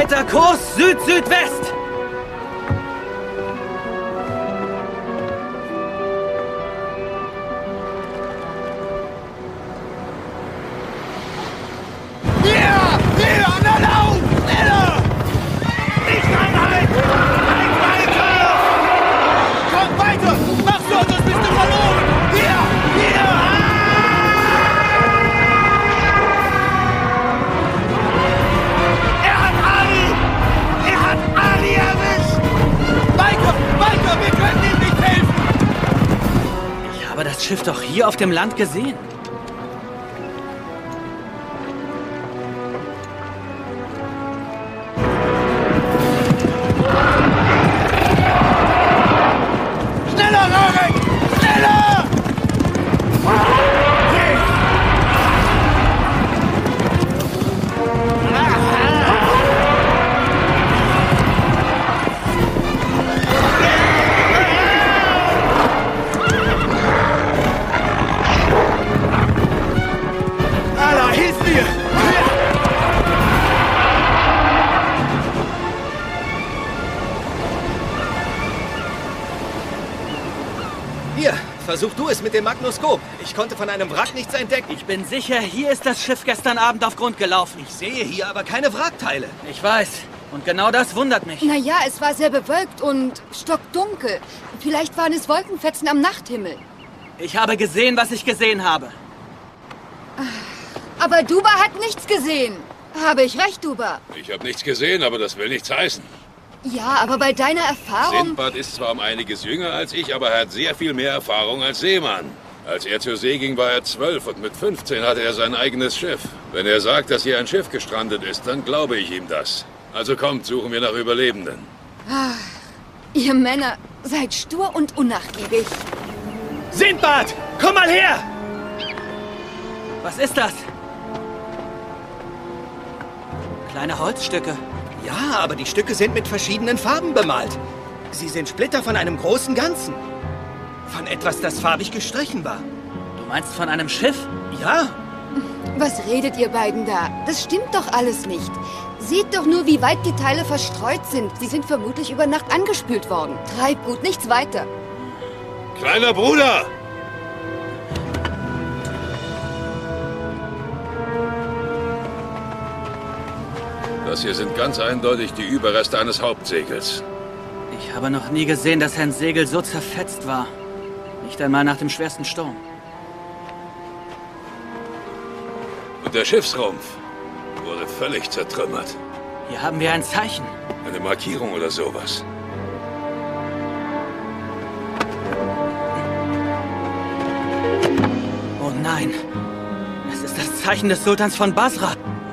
Weiter Kurs Süd-Südwest! Schiff doch hier auf dem Land gesehen. Schneller, Rarek! Schneller! Versuch du es mit dem Magnoskop. Ich konnte von einem Wrack nichts entdecken. Ich bin sicher, hier ist das Schiff gestern Abend auf Grund gelaufen. Ich sehe hier aber keine Wrackteile. Ich weiß. Und genau das wundert mich. Naja, es war sehr bewölkt und stockdunkel. Vielleicht waren es Wolkenfetzen am Nachthimmel. Ich habe gesehen, was ich gesehen habe. Aber Duba hat nichts gesehen. Habe ich recht, Duba? Ich habe nichts gesehen, aber das will nichts heißen. Ja, aber bei deiner Erfahrung... Sindbad ist zwar um einiges jünger als ich, aber er hat sehr viel mehr Erfahrung als Seemann. Als er zur See ging, war er 12 und mit 15 hatte er sein eigenes Schiff. Wenn er sagt, dass hier ein Schiff gestrandet ist, dann glaube ich ihm das. Also kommt, suchen wir nach Überlebenden. Ach, ihr Männer seid stur und unnachgiebig. Sindbad, komm mal her! Was ist das? Kleine Holzstücke. Ja, aber die Stücke sind mit verschiedenen Farben bemalt. Sie sind Splitter von einem großen Ganzen. Von etwas, das farbig gestrichen war. Du meinst von einem Schiff? Ja. Was redet ihr beiden da? Das stimmt doch alles nicht. Seht doch nur, wie weit die Teile verstreut sind. Sie sind vermutlich über Nacht angespült worden. Treib gut, nichts weiter. Kleiner Bruder! Das hier sind ganz eindeutig die Überreste eines Hauptsegels. Ich habe noch nie gesehen, dass ein Segel so zerfetzt war. Nicht einmal nach dem schwersten Sturm. Und der Schiffsrumpf wurde völlig zertrümmert. Hier haben wir ein Zeichen. Eine Markierung oder sowas. Oh nein. Es ist das Zeichen des Sultans von Basra.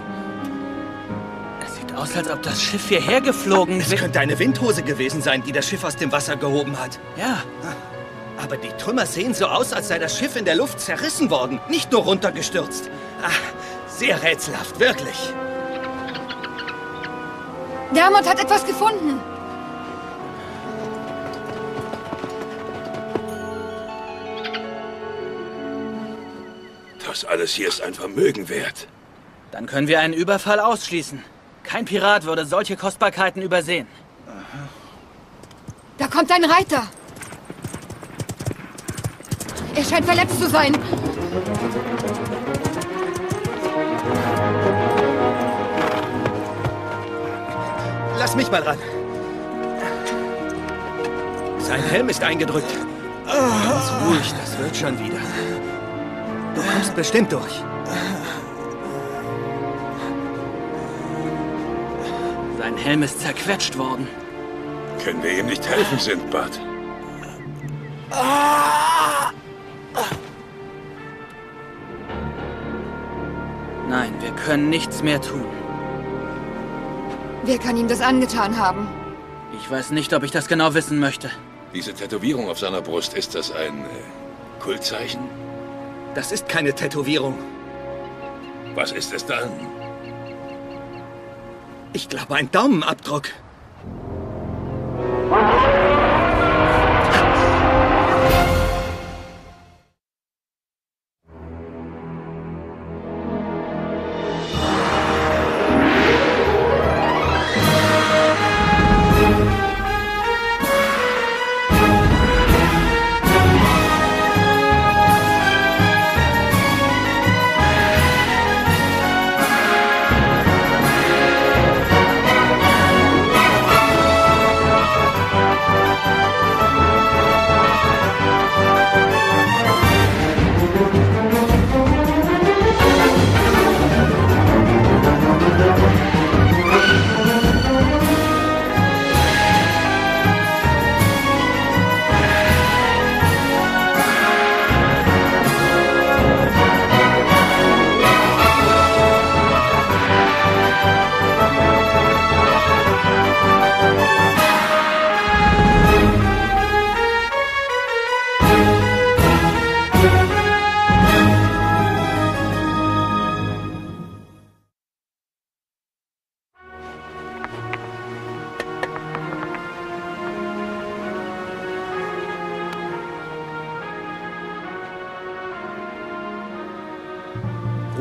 Es sieht aus, als ob das Schiff hierher geflogen ist. Es könnte eine Windhose gewesen sein, die das Schiff aus dem Wasser gehoben hat. Ja. Aber die Trümmer sehen so aus, als sei das Schiff in der Luft zerrissen worden, nicht nur runtergestürzt. Ach, sehr rätselhaft, wirklich. Dermot hat etwas gefunden. Das alles hier ist ein Vermögen wert. Dann können wir einen Überfall ausschließen. Kein Pirat würde solche Kostbarkeiten übersehen. Da kommt ein Reiter. Er scheint verletzt zu sein. Lass mich mal ran. Sein Helm ist eingedrückt. Ganz ruhig, das wird schon wieder. Du kommst bestimmt durch. Sein Helm ist zerquetscht worden. Können wir ihm nicht helfen, Sindbad? Nein, wir können nichts mehr tun. Wer kann ihm das angetan haben? Ich weiß nicht, ob ich das genau wissen möchte. Diese Tätowierung auf seiner Brust, ist das ein Kultzeichen? Das ist keine Tätowierung. Was ist es dann? Ich glaube, ein Daumenabdruck.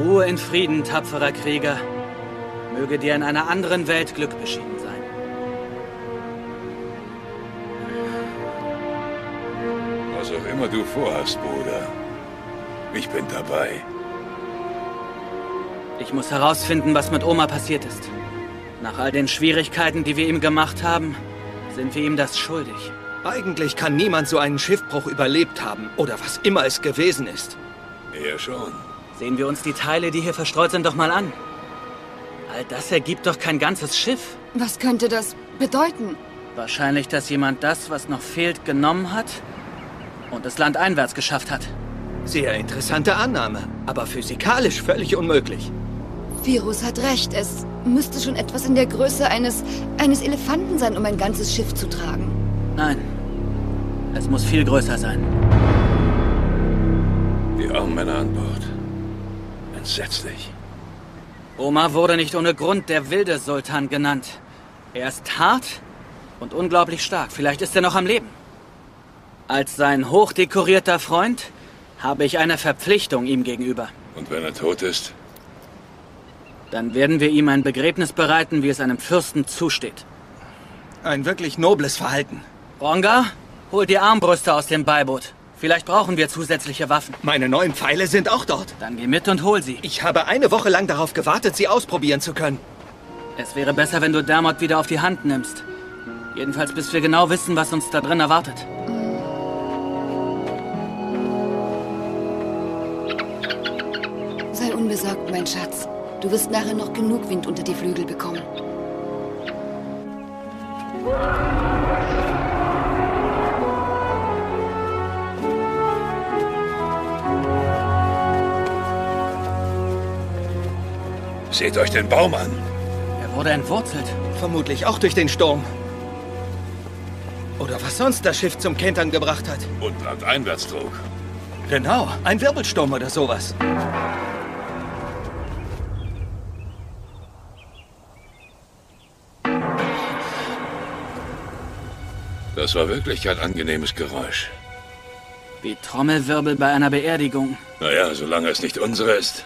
Ruhe in Frieden, tapferer Krieger. Möge dir in einer anderen Welt Glück beschieden sein. Was auch immer du vorhast, Bruder. Ich bin dabei. Ich muss herausfinden, was mit Oma passiert ist. Nach all den Schwierigkeiten, die wir ihm gemacht haben, sind wir ihm das schuldig. Eigentlich kann niemand so einen Schiffbruch überlebt haben. Oder was immer es gewesen ist. Er schon. Sehen wir uns die Teile, die hier verstreut sind, doch mal an. All das ergibt doch kein ganzes Schiff. Was könnte das bedeuten? Wahrscheinlich, dass jemand das, was noch fehlt, genommen hat und das Land einwärts geschafft hat. Sehr interessante Annahme, aber physikalisch völlig unmöglich. Virus hat recht. Es müsste schon etwas in der Größe eines Elefanten sein, um ein ganzes Schiff zu tragen. Nein, es muss viel größer sein. Die armen Männer an Bord. Entsetzlich. Oma wurde nicht ohne Grund der wilde Sultan genannt. Er ist hart und unglaublich stark. Vielleicht ist er noch am Leben. Als sein hochdekorierter Freund habe ich eine Verpflichtung ihm gegenüber. Und wenn er tot ist? Dann werden wir ihm ein Begräbnis bereiten, wie es einem Fürsten zusteht. Ein wirklich nobles Verhalten. Ronga, hol die Armbrüste aus dem Beiboot. Vielleicht brauchen wir zusätzliche Waffen. Meine neuen Pfeile sind auch dort. Dann geh mit und hol sie. Ich habe eine Woche lang darauf gewartet, sie ausprobieren zu können. Es wäre besser, wenn du Dermot wieder auf die Hand nimmst. Jedenfalls, bis wir genau wissen, was uns da drin erwartet. Sei unbesorgt, mein Schatz. Du wirst nachher noch genug Wind unter die Flügel bekommen. Seht euch den Baum an. Er wurde entwurzelt. Vermutlich auch durch den Sturm. Oder was sonst das Schiff zum Kentern gebracht hat. Und landeinwärts trug. Genau, ein Wirbelsturm oder sowas. Das war wirklich kein angenehmes Geräusch. Wie Trommelwirbel bei einer Beerdigung. Naja, solange es nicht unsere ist.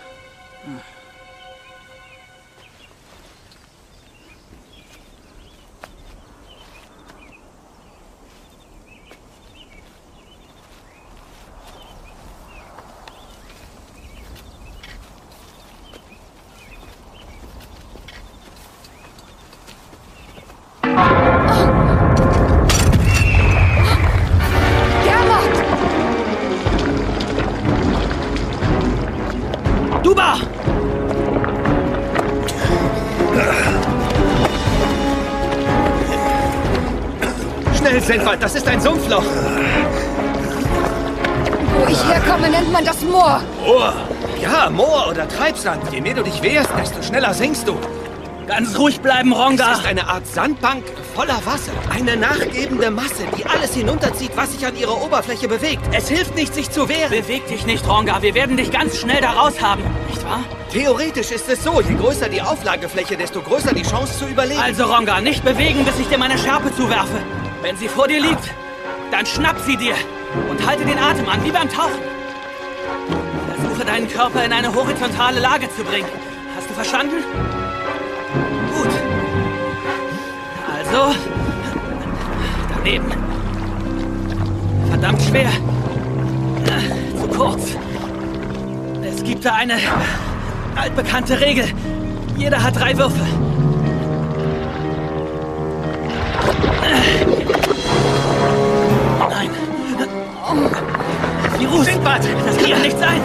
Duba! Schnell, Senwald, das ist ein Sumpfloch. Wo ich herkomme, nennt man das Moor. Moor? Ja, Moor oder Treibsand. Je mehr du dich wehrst, desto schneller sinkst du. Ganz ruhig bleiben, Ronga! Es ist eine Art Sandbank voller Wasser. Eine nachgebende Masse, die alles hinunterzieht, was sich an ihrer Oberfläche bewegt. Es hilft nicht, sich zu wehren. Beweg dich nicht, Ronga. Wir werden dich ganz schnell da raus haben. Nicht wahr? Theoretisch ist es so, je größer die Auflagefläche, desto größer die Chance zu überleben. Also, Ronga, nicht bewegen, bis ich dir meine Schärpe zuwerfe. Wenn sie vor dir liegt, dann schnapp sie dir und halte den Atem an, wie beim Tauchen. Versuche deinen Körper in eine horizontale Lage zu bringen. Hast du verstanden? Gut. Also, daneben. Verdammt schwer. Zu kurz. Es gibt da eine altbekannte Regel. Jeder hat 3 Würfe. Nein. Virus! Sindbad! Das kann doch nicht sein!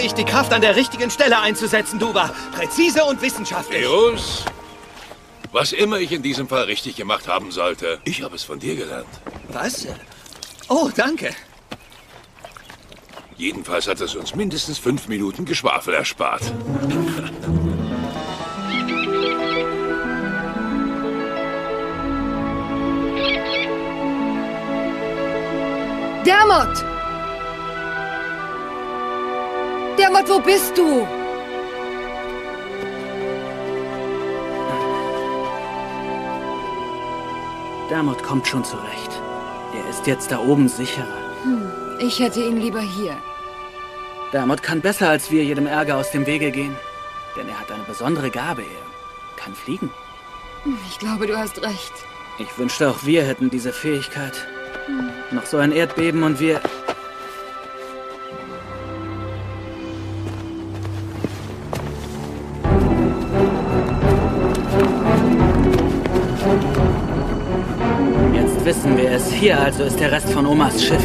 ich, die Kraft an der richtigen Stelle einzusetzen, Duba. Präzise und wissenschaftlich. Eos, was immer ich in diesem Fall richtig gemacht haben sollte, ich habe es von dir gelernt. Was? Oh, danke. Jedenfalls hat es uns mindestens 5 Minuten Geschwafel erspart. Dermot! Dermot, wo bist du? Dermot kommt schon zurecht. Er ist jetzt da oben sicherer. Ich hätte ihn lieber hier. Dermot kann besser als wir jedem Ärger aus dem Wege gehen. Denn er hat eine besondere Gabe. Er kann fliegen. Ich glaube, du hast recht. Ich wünschte, auch wir hätten diese Fähigkeit. Noch so ein Erdbeben und wir... Jetzt wissen wir es. Hier also ist der Rest von Omas Schiff.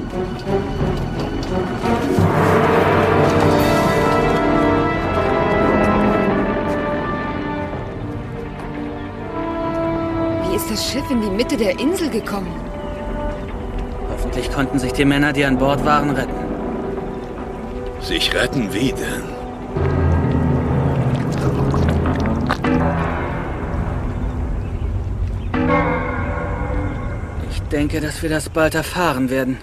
Wie ist das Schiff in die Mitte der Insel gekommen? Hoffentlich konnten sich die Männer, die an Bord waren, retten. Sich retten wie denn? Ich denke, dass wir das bald erfahren werden.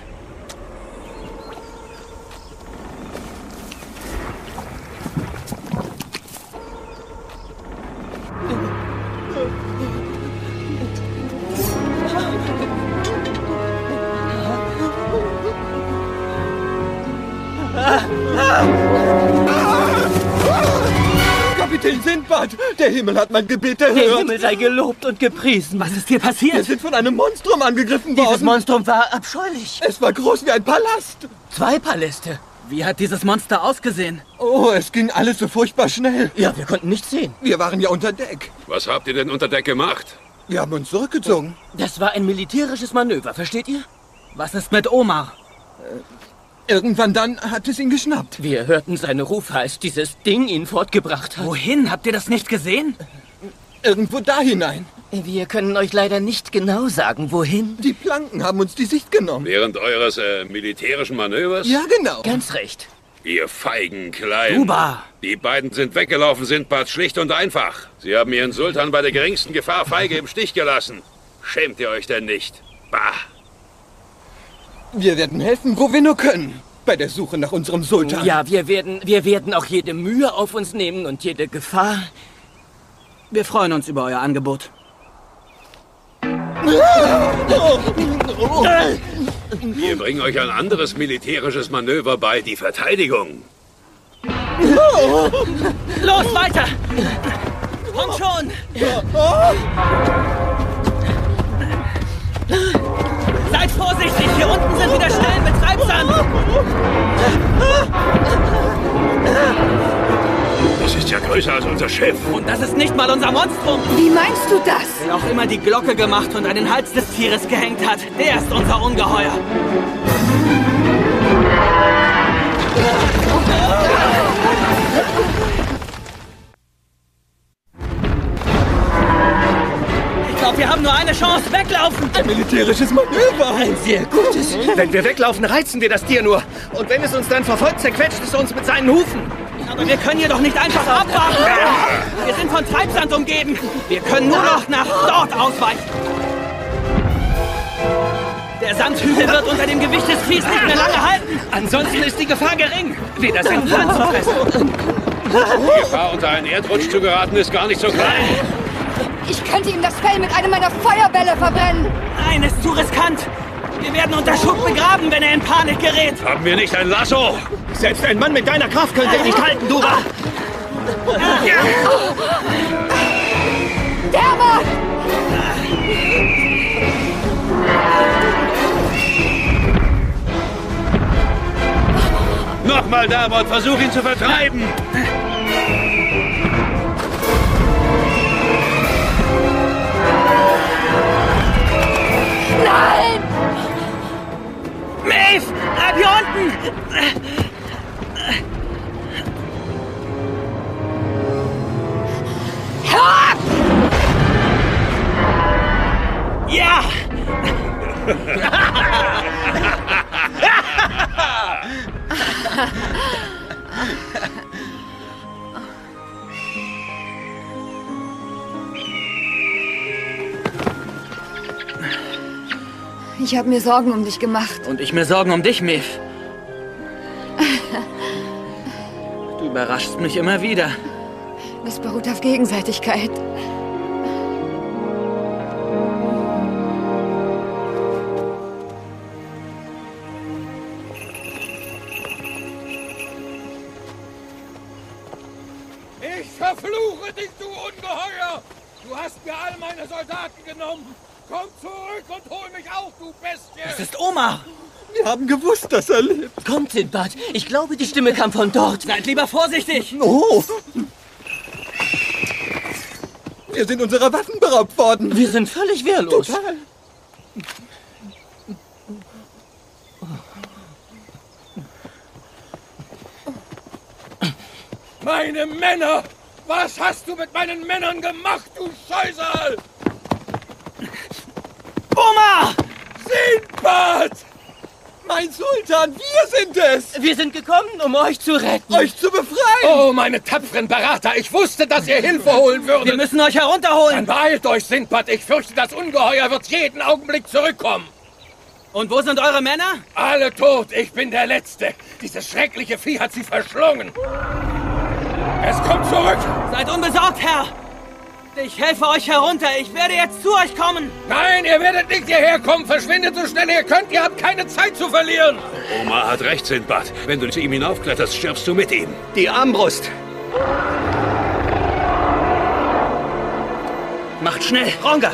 Kapitän Sindbad, der Himmel hat mein Gebet erhört. Der Himmel sei gelobt und gepriesen. Was ist hier Wir passiert? sind von einem Monstrum angegriffen Dieses worden. Monstrum war abscheulich. Es war groß wie ein Palast. 2 Paläste. Wie hat dieses Monster ausgesehen? Oh, es ging alles so furchtbar schnell. Ja, wir konnten nichts sehen. Wir waren ja unter Deck. Was habt ihr denn unter Deck gemacht? Wir haben uns zurückgezogen. Das war ein militärisches Manöver, versteht ihr? Was ist mit Omar? Irgendwann dann hat es ihn geschnappt. Wir hörten seine Rufe, als dieses Ding ihn fortgebracht hat. Wohin? Habt ihr das nicht gesehen? Irgendwo da hinein. Wir können euch leider nicht genau sagen, wohin. Die Planken haben uns die Sicht genommen. Während eures militärischen Manövers? Ja, genau. Ganz recht. Ihr feigen Kleinen. Duba! Die beiden sind weggelaufen, Sindbad, schlicht und einfach. Sie haben ihren Sultan bei der geringsten Gefahr feige im Stich gelassen. Schämt ihr euch denn nicht? Bah! Wir werden helfen, wo wir nur können. Bei der Suche nach unserem Sultan. Ja, wir werden auch jede Mühe auf uns nehmen und jede Gefahr. Wir freuen uns über euer Angebot. Wir bringen euch ein anderes militärisches Manöver bei, die Verteidigung. Los, weiter! Kommt schon! Seid vorsichtig! Hier unten sind wieder Stellen mit Treibsand! Das ist ja größer als unser Schiff. Und das ist nicht mal unser Monstrum! Wie meinst du das? Wer auch immer die Glocke gemacht und an den Hals des Tieres gehängt hat, der ist unser Ungeheuer. Ich glaube, wir haben nur eine Chance. Weglaufen! Ein militärisches Manöver. Ein sehr gutes. Wenn wir weglaufen, reizen wir das Tier nur. Und wenn es uns dann verfolgt, zerquetscht es uns mit seinen Hufen. Aber wir können hier doch nicht einfach abwarten. Wir sind von Treibsand umgeben. Wir können nur noch nach dort ausweichen. Der Sandhügel wird unter dem Gewicht des Viehs nicht mehr lange halten. Ansonsten ist die Gefahr gering, wieder sein Fang zu fressen. Die Gefahr, unter einen Erdrutsch zu geraten, ist gar nicht so klein. Ich könnte ihm das Fell mit einem meiner Feuerbälle verbrennen. Nein, ist zu riskant. Wir werden unter Schutt begraben, wenn er in Panik gerät. Haben wir nicht ein Lasso? Selbst ein Mann mit deiner Kraft könnte ihn nicht halten, Duba. Dermot! Nochmal, Dermot, versuch ihn zu vertreiben. Nein! Maeve, bleib hier unten! Ich habe mir Sorgen um dich gemacht. Und ich mir Sorgen um dich, Maeve. Du überraschst mich immer wieder. Das beruht auf Gegenseitigkeit. Ich verfluche dich, du Ungeheuer! Du hast mir all meine Soldaten genommen! Komm zurück und hol mich auch, du Bestie! Es ist Omar! Wir haben gewusst, dass er lebt. Kommt, Sindbad. Ich glaube, die Stimme kam von dort. Seid lieber vorsichtig! Oh! Wir sind unserer Waffen beraubt worden. Wir sind völlig wehrlos. Total. Meine Männer! Was hast du mit meinen Männern gemacht, du Scheusal? Omar! Sindbad! Mein Sultan, wir sind es! Wir sind gekommen, um euch zu retten. Euch zu befreien! Oh, meine tapferen Berater, ich wusste, dass ihr Hilfe holen würdet. Wir müssen euch Dann herunterholen! beeilt euch, Sindbad. Ich fürchte, das Ungeheuer wird jeden Augenblick zurückkommen. Und wo sind eure Männer? Alle tot, ich bin der Letzte. Dieses schreckliche Vieh hat sie verschlungen. Es kommt zurück! Seid unbesorgt, Herr! Ich helfe euch herunter. Ich werde jetzt zu euch kommen. Nein, ihr werdet nicht hierher kommen. Verschwindet so schnell ihr könnt. Ihr habt keine Zeit zu verlieren. Omar hat recht, Sindbad. Wenn du zu ihm hinaufkletterst, stirbst du mit ihm. Die Armbrust! Macht schnell, Ronga!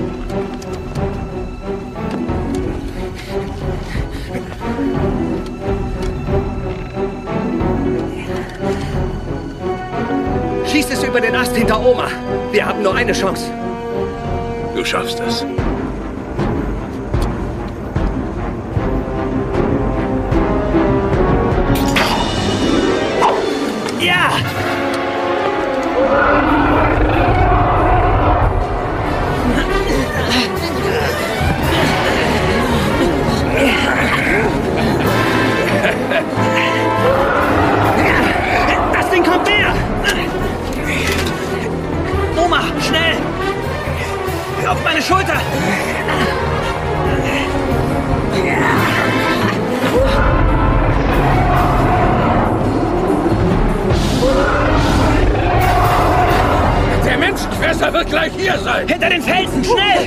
Schießt es über den Ast hinter Omar. Wir haben nur eine Chance. Du schaffst es. Ja! Das Ding kommt näher! Omar, schnell! Auf meine Schulter! Der Menschenfresser wird gleich hier sein. Hinter den Felsen, schnell!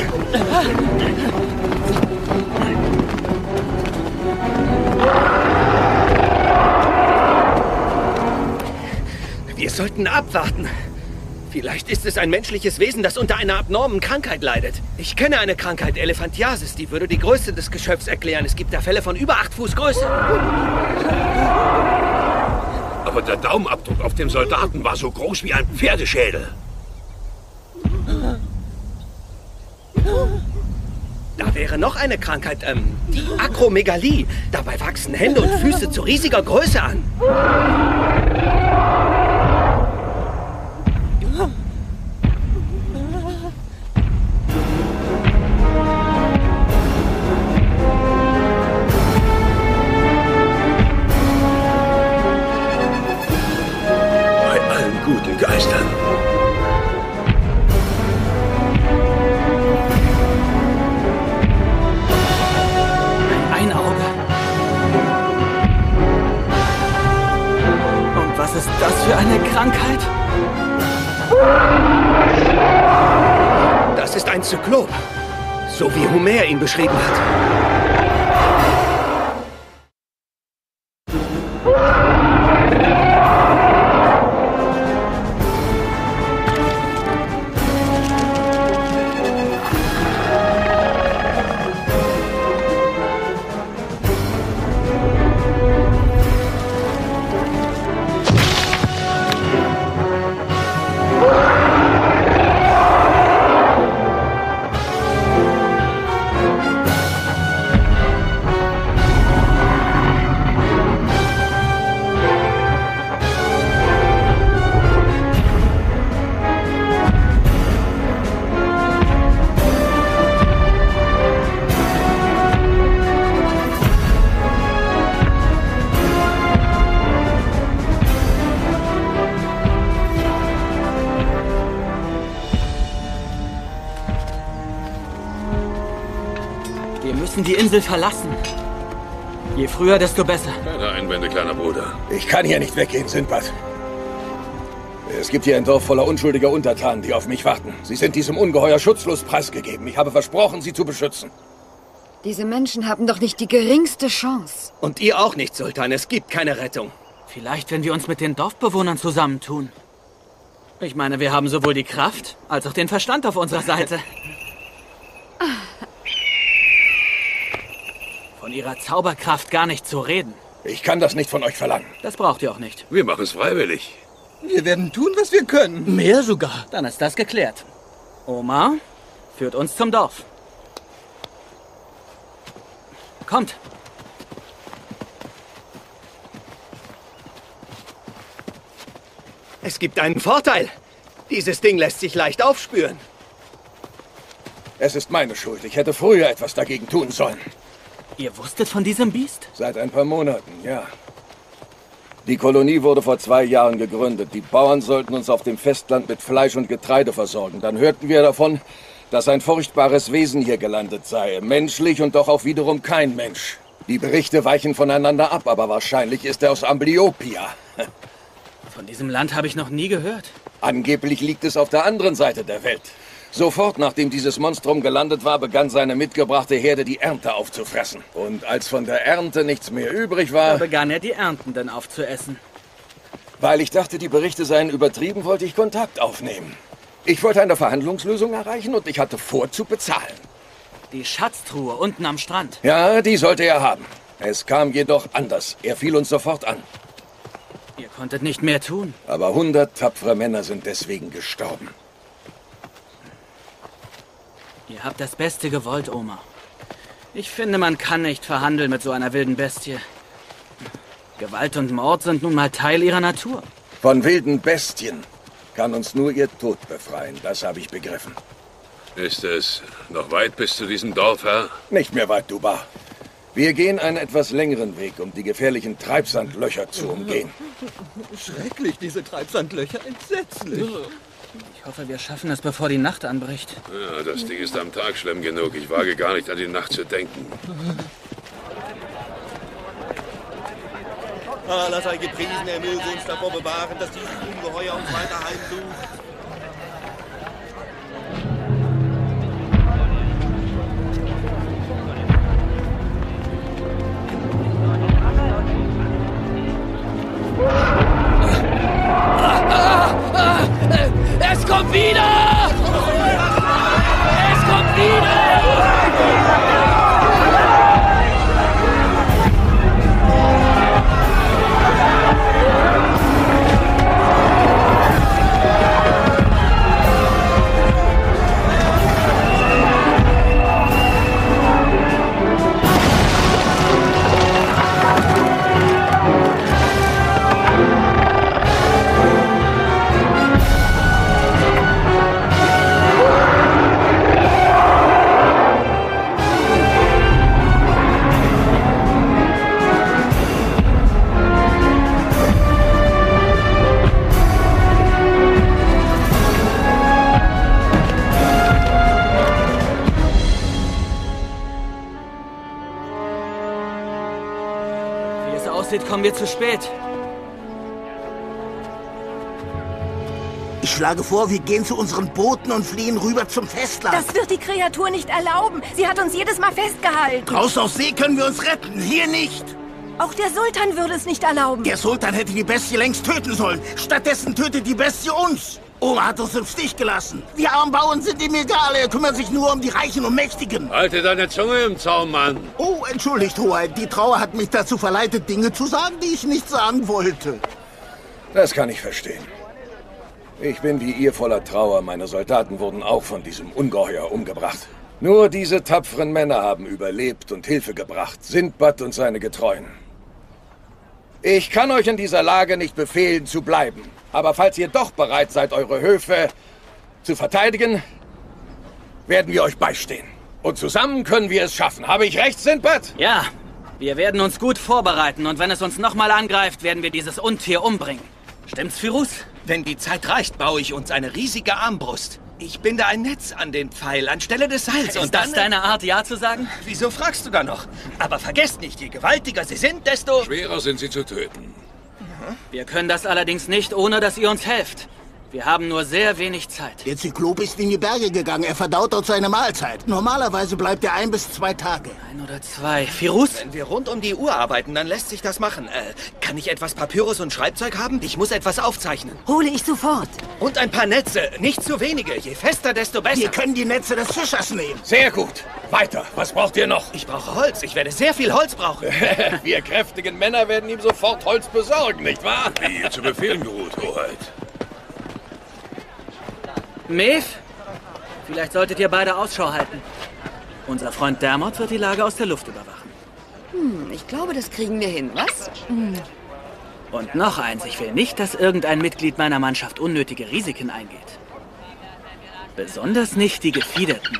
Wir sollten abwarten. Vielleicht ist es ein menschliches Wesen, das unter einer abnormen Krankheit leidet. Ich kenne eine Krankheit, Elephantiasis, die würde die Größe des Geschöpfs erklären. Es gibt da Fälle von über 8 Fuß Größe. Aber der Daumenabdruck auf dem Soldaten war so groß wie ein Pferdeschädel. Da wäre noch eine Krankheit, die Akromegalie. Dabei wachsen Hände und Füße zu riesiger Größe an. Bei allen guten Geistern. Ein Auge. Und was ist das für eine Krankheit? Das ist ein Zyklop. So wie Homer ihn beschrieben hat. Wir müssen die Insel verlassen. Je früher, desto besser. Keine Einwände, kleiner Bruder. Ich kann hier nicht weggehen, Sindbad. Es gibt hier ein Dorf voller unschuldiger Untertanen, die auf mich warten. Sie sind diesem Ungeheuer schutzlos preisgegeben. Ich habe versprochen, sie zu beschützen. Diese Menschen haben doch nicht die geringste Chance. Und ihr auch nicht, Sultan. Es gibt keine Rettung. Vielleicht, wenn wir uns mit den Dorfbewohnern zusammentun. Ich meine, wir haben sowohl die Kraft als auch den Verstand auf unserer Seite. Von ihrer Zauberkraft gar nicht zu reden. Ich kann das nicht von euch verlangen. Das braucht ihr auch nicht. Wir machen es freiwillig. Wir werden tun, was wir können. Mehr sogar. Dann ist das geklärt. Oma führt uns zum Dorf. Kommt. Es gibt einen Vorteil. Dieses Ding lässt sich leicht aufspüren. Es ist meine Schuld. Ich hätte früher etwas dagegen tun sollen. Ihr wusstet von diesem Biest? Seit ein paar Monaten, ja. Die Kolonie wurde vor 2 Jahren gegründet. Die Bauern sollten uns auf dem Festland mit Fleisch und Getreide versorgen. Dann hörten wir davon, dass ein furchtbares Wesen hier gelandet sei. Menschlich und doch auch wiederum kein Mensch. Die Berichte weichen voneinander ab, aber wahrscheinlich ist er aus Amblyopia. Von diesem Land habe ich noch nie gehört. Angeblich liegt es auf der anderen Seite der Welt. Sofort nachdem dieses Monstrum gelandet war, begann seine mitgebrachte Herde die Ernte aufzufressen. Und als von der Ernte nichts mehr übrig Da war... begann er, die Ernten aufzuessen. Weil ich dachte, die Berichte seien übertrieben, wollte ich Kontakt aufnehmen. Ich wollte eine Verhandlungslösung erreichen und ich hatte vor, zu bezahlen. Die Schatztruhe unten am Strand. Ja, die sollte er haben. Es kam jedoch anders. Er fiel uns sofort an. Ihr konntet nicht mehr tun. Aber 100 tapfere Männer sind deswegen gestorben. Ihr habt das Beste gewollt, Oma. Ich finde, man kann nicht verhandeln mit so einer wilden Bestie. Gewalt und Mord sind nun mal Teil ihrer Natur. Von wilden Bestien kann uns nur ihr Tod befreien. Das habe ich begriffen. Ist es noch weit bis zu diesem Dorf, Herr? Nicht mehr weit, Duba. Wir gehen einen etwas längeren Weg, um die gefährlichen Treibsandlöcher zu umgehen. Schrecklich, diese Treibsandlöcher. Entsetzlich. Ich hoffe, wir schaffen es, bevor die Nacht anbricht. Ja, das Ding ist am Tag schlimm genug. Ich wage gar nicht an die Nacht zu denken. Allah sei gepriesen, er möge uns davor bewahren, dass dieses Ungeheuer uns weiter heimsucht. Es kommt wieder! Es kommt wieder! Wie es aussieht, kommen wir zu spät. Ich schlage vor, wir gehen zu unseren Booten und fliehen rüber zum Festland. Das wird die Kreatur nicht erlauben. Sie hat uns jedes Mal festgehalten. Draußen auf See können wir uns retten, hier nicht. Auch der Sultan würde es nicht erlauben. Der Sultan hätte die Bestie längst töten sollen. Stattdessen tötet die Bestie uns. Oma hat uns im Stich gelassen. Wir armen Bauern sind ihm egal. Er kümmert sich nur um die Reichen und Mächtigen. Halte deine Zunge im Zaum, Mann. Oh, entschuldigt, Hoheit. Die Trauer hat mich dazu verleitet, Dinge zu sagen, die ich nicht sagen wollte. Das kann ich verstehen. Ich bin wie ihr voller Trauer. Meine Soldaten wurden auch von diesem Ungeheuer umgebracht. Nur diese tapferen Männer haben überlebt und Hilfe gebracht. Sindbad und seine Getreuen. Ich kann euch in dieser Lage nicht befehlen, zu bleiben. Aber falls ihr doch bereit seid, eure Höfe zu verteidigen, werden wir euch beistehen. Und zusammen können wir es schaffen. Habe ich recht, Sindbad? Ja, wir werden uns gut vorbereiten und wenn es uns nochmal angreift, werden wir dieses Untier umbringen. Stimmt's, Firuz? Wenn die Zeit reicht, baue ich uns eine riesige Armbrust. Ich binde ein Netz an den Pfeil anstelle des Seils. Ist das deine Art, Ja zu sagen? Wieso fragst du da noch? Aber vergesst nicht, je gewaltiger sie sind, desto... Schwerer sind sie zu töten. Wir können das allerdings nicht, ohne dass ihr uns helft. Wir haben nur sehr wenig Zeit. Der Zyklop ist in die Berge gegangen. Er verdaut dort seine Mahlzeit. Normalerweise bleibt er 1 bis 2 Tage. 1 oder 2. Firuz? Wenn wir rund um die Uhr arbeiten, dann lässt sich das machen. Kann ich etwas Papyrus und Schreibzeug haben? Ich muss etwas aufzeichnen. Hole ich sofort. Und ein paar Netze. Nicht zu wenige. Je fester, desto besser. Wir können die Netze des Fischers nehmen. Sehr gut. Weiter. Was braucht ihr noch? Ich brauche Holz. Ich werde sehr viel Holz brauchen. Wir kräftigen Männer werden ihm sofort Holz besorgen, nicht wahr? Wie ihr zu Befehlen geruht, Hoheit. Maeve? Vielleicht solltet ihr beide Ausschau halten. Unser Freund Dermot wird die Lage aus der Luft überwachen. Ich glaube, das kriegen wir hin, was? Und noch eins, ich will nicht, dass irgendein Mitglied meiner Mannschaft unnötige Risiken eingeht. Besonders nicht die Gefiederten.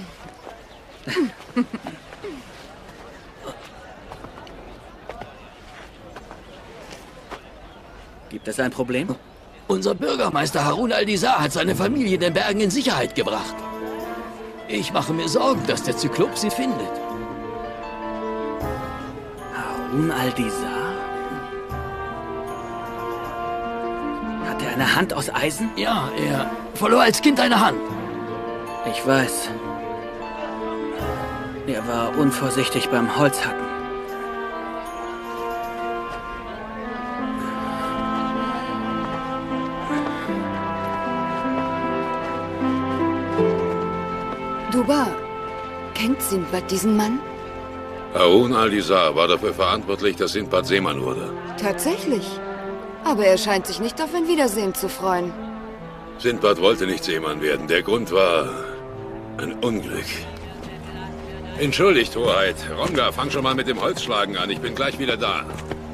Gibt es ein Problem? Unser Bürgermeister Harun al-Dizar hat seine Familie in den Bergen in Sicherheit gebracht. Ich mache mir Sorgen, dass der Zyklop sie findet. Harun al-Dizar? Hat er eine Hand aus Eisen? Ja, er verlor als Kind eine Hand. Ich weiß. Er war unvorsichtig beim Holzhacken. Duba, kennt Sindbad diesen Mann? Harun al-Dizar war dafür verantwortlich, dass Sindbad Seemann wurde. Tatsächlich. Aber er scheint sich nicht auf ein Wiedersehen zu freuen. Sindbad wollte nicht Seemann werden. Der Grund war ein Unglück. Entschuldigt, Hoheit. Ronga, fang schon mal mit dem Holzschlagen an. Ich bin gleich wieder da.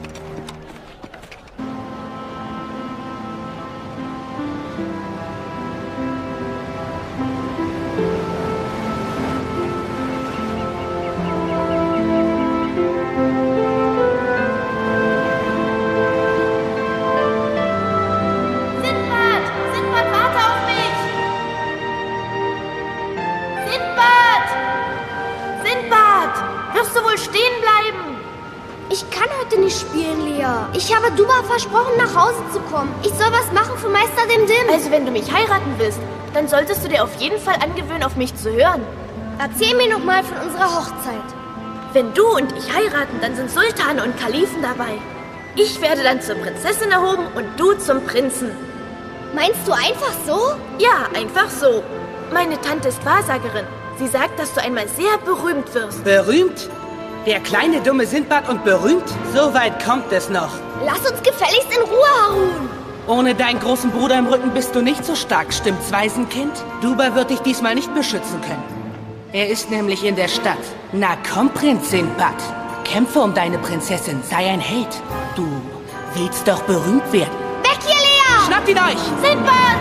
Ich habe Duba versprochen, nach Hause zu kommen. Ich soll was machen für Meister Dimdim. Also wenn du mich heiraten willst, dann solltest du dir auf jeden Fall angewöhnen, auf mich zu hören. Erzähl mir noch mal von unserer Hochzeit. Wenn du und ich heiraten, dann sind Sultane und Kalifen dabei. Ich werde dann zur Prinzessin erhoben und du zum Prinzen. Meinst du einfach so? Ja, einfach so. Meine Tante ist Wahrsagerin. Sie sagt, dass du einmal sehr berühmt wirst. Berühmt? Der kleine, dumme Sindbad und berühmt? So weit kommt es noch. Lass uns gefälligst in Ruhe, Harun. Ohne deinen großen Bruder im Rücken bist du nicht so stark, stimmt's, Waisenkind? Duba wird dich diesmal nicht beschützen können. Er ist nämlich in der Stadt. Na komm, Prinz Sindbad. Kämpfe um deine Prinzessin, sei ein Held. Du willst doch berühmt werden. Weg hier, Lea! Schnappt ihn euch! Sindbad!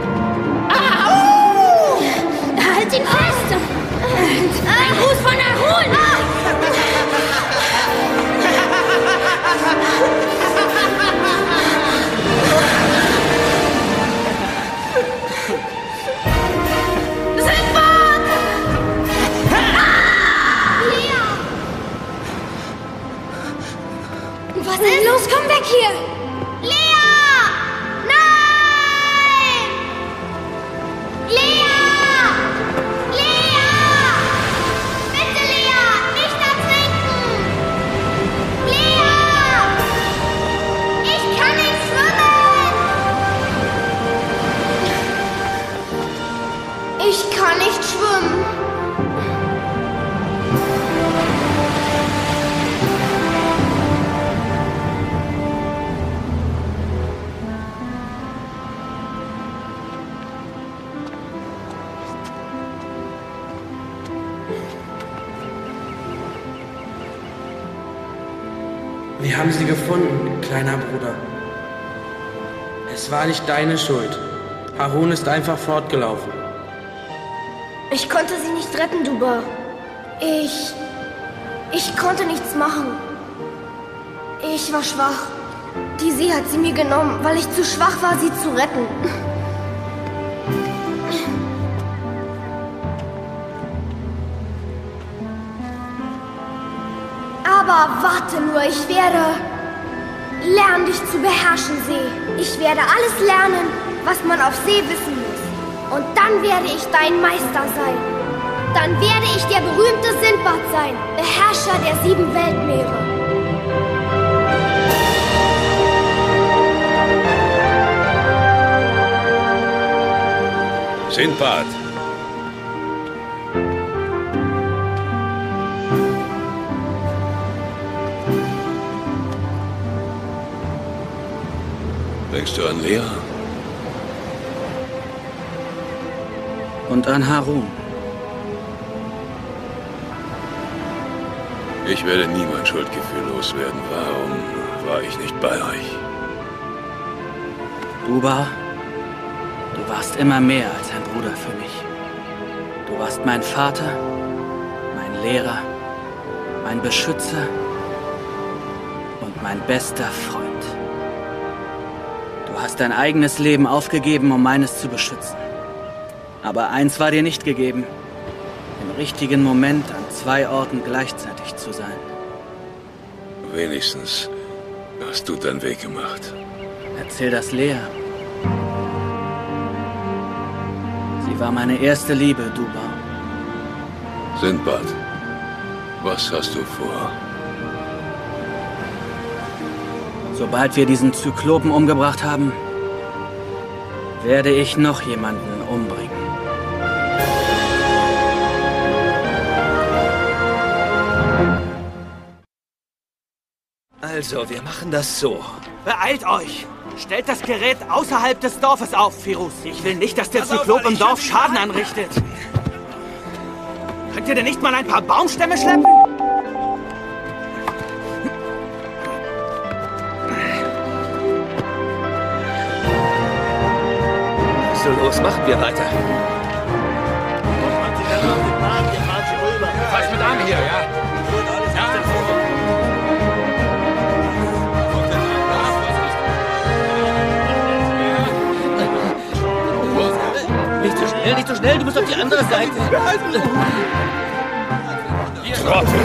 Au! Halt ihn fest! Ein Gruß von Harun! Was ist? Los, komm weg hier! Lea! Nein! Lea! Lea! Bitte, Lea! Nicht ertrinken! Lea! Ich kann nicht schwimmen! Ich kann nicht schwimmen! Wir haben sie gefunden, kleiner Bruder. Es war nicht deine Schuld. Harun ist einfach fortgelaufen. Ich konnte sie nicht retten, Duba. Ich konnte nichts machen. Ich war schwach. Die See hat sie mir genommen, weil ich zu schwach war, sie zu retten. Aber warte nur, ich werde lernen, dich zu beherrschen, See. Ich werde alles lernen, was man auf See wissen muss. Und dann werde ich dein Meister sein. Dann werde ich der berühmte Sindbad sein, Beherrscher der 7 Weltmeere. Sindbad. Denkst du an Lea? Und an Harun. Ich werde nie mein Schuldgefühl loswerden. Warum war ich nicht bei euch? Duba, du warst immer mehr als ein Bruder für mich. Du warst mein Vater, mein Lehrer, mein Beschützer und mein bester Freund. Du hast dein eigenes Leben aufgegeben, um meines zu beschützen. Aber eins war dir nicht gegeben: im richtigen Moment an 2 Orten gleichzeitig zu sein. Wenigstens hast du deinen Weg gemacht. Erzähl das Lea. Sie war meine erste Liebe, Duba. Sindbad, was hast du vor? Sobald wir diesen Zyklopen umgebracht haben, werde ich noch jemanden umbringen. Also, wir machen das so. Beeilt euch! Stellt das Gerät außerhalb des Dorfes auf, Firuz. Ich will nicht, dass der Zyklop im Dorf Schaden anrichtet. Könnt ihr denn nicht mal ein paar Baumstämme schleppen? So, los, machen wir weiter. Was mit an hier, ja? Nicht so schnell, du musst auf die andere Seite. Trottel!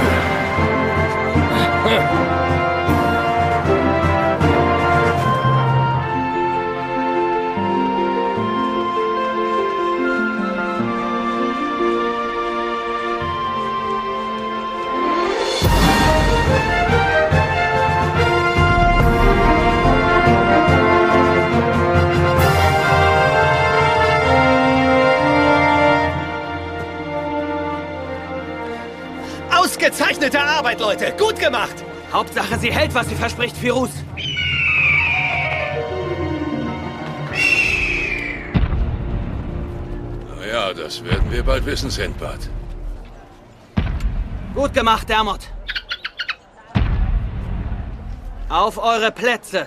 Ausgezeichnete Arbeit, Leute! Gut gemacht! Hauptsache, sie hält, was sie verspricht, Firuz. Ja, das werden wir bald wissen, Sindbad. Gut gemacht, Dermot. Auf eure Plätze.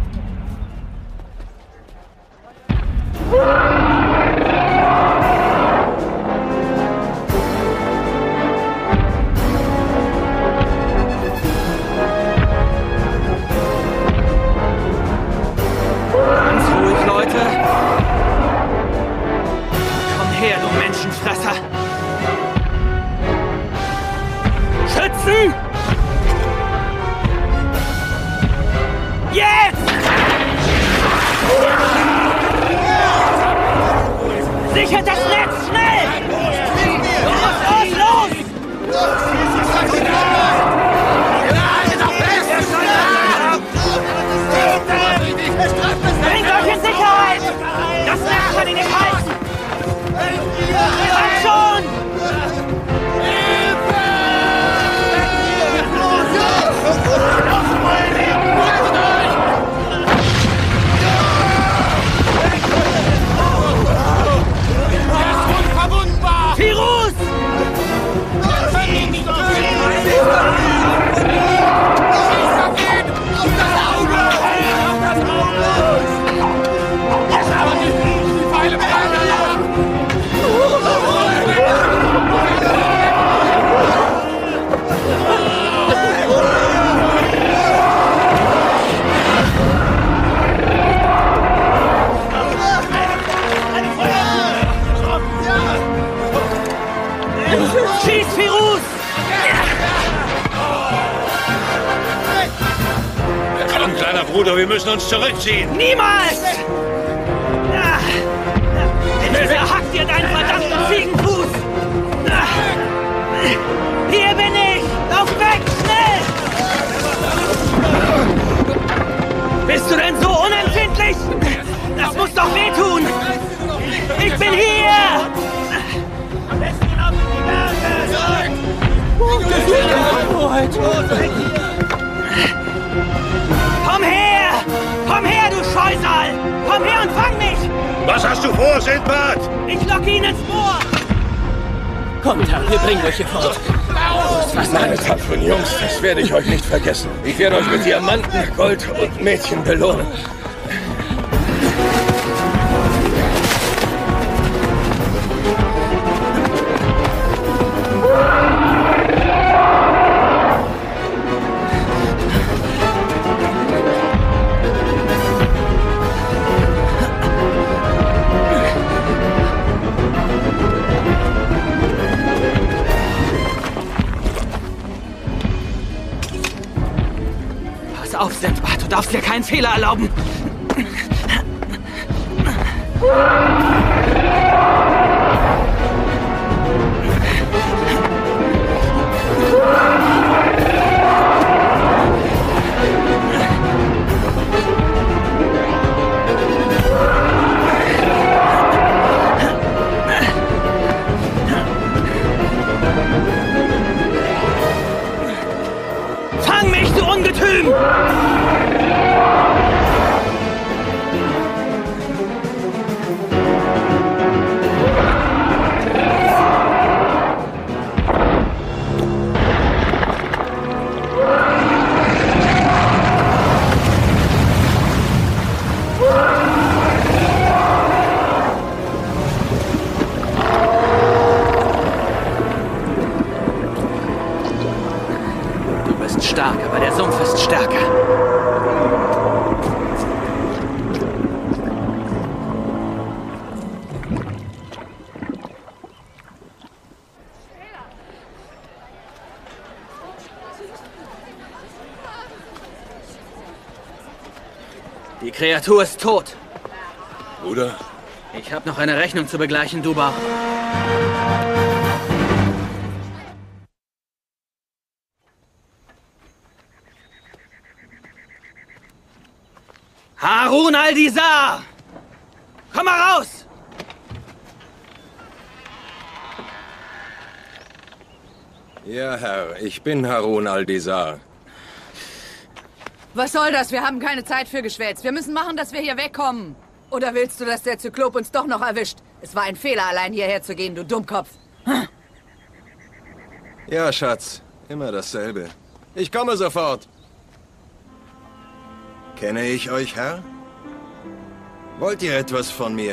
Ganz ruhig, Leute. Komm her, du Menschenfresser. Schützen! Jetzt! Sichert das Netz, schnell! Los, los, los! Bringt euch in Sicherheit! Das Netz kann ihn nicht halten! Kommt schon! Firuz! Schieß, Firuz! Bruder, wir müssen uns zurückziehen. Niemals! Ich zerhack dir deinen verdammten Ziegenfuß! Hier bin ich! Lauf weg, schnell! Bist du denn so unempfindlich? Das muss doch wehtun! Ich bin hier! Am besten hinauf in die Berge! Komm her! Komm her, du Scheusal! Komm her und fang mich! Was hast du vor, Sindbad? Ich locke ihn ins Moor! Kommt, Herr, wir bringen euch hier fort. Meine tapferen Jungs, das werde ich euch nicht vergessen. Ich werde euch mit Diamanten, Gold und Mädchen belohnen. Auf, Sindbad, du darfst dir keinen Fehler erlauben. Fang mich, du Ungetüm! Stark, aber der Sumpf ist stärker. Die Kreatur ist tot. Bruder? Ich habe noch eine Rechnung zu begleichen, Duba. Harun al-Dizar! Komm mal raus! Ja, Herr, ich bin Harun al-Dizar. Was soll das? Wir haben keine Zeit für Geschwätz. Wir müssen machen, dass wir hier wegkommen. Oder willst du, dass der Zyklop uns doch noch erwischt? Es war ein Fehler, allein hierher zu gehen, du Dummkopf. Ja, Schatz. Immer dasselbe. Ich komme sofort. Kenne ich euch, Herr? Wollt ihr etwas von mir?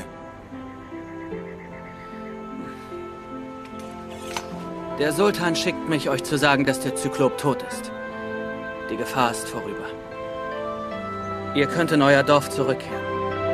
Der Sultan schickt mich, euch zu sagen, dass der Zyklop tot ist. Die Gefahr ist vorüber. Ihr könnt in euer Dorf zurückkehren.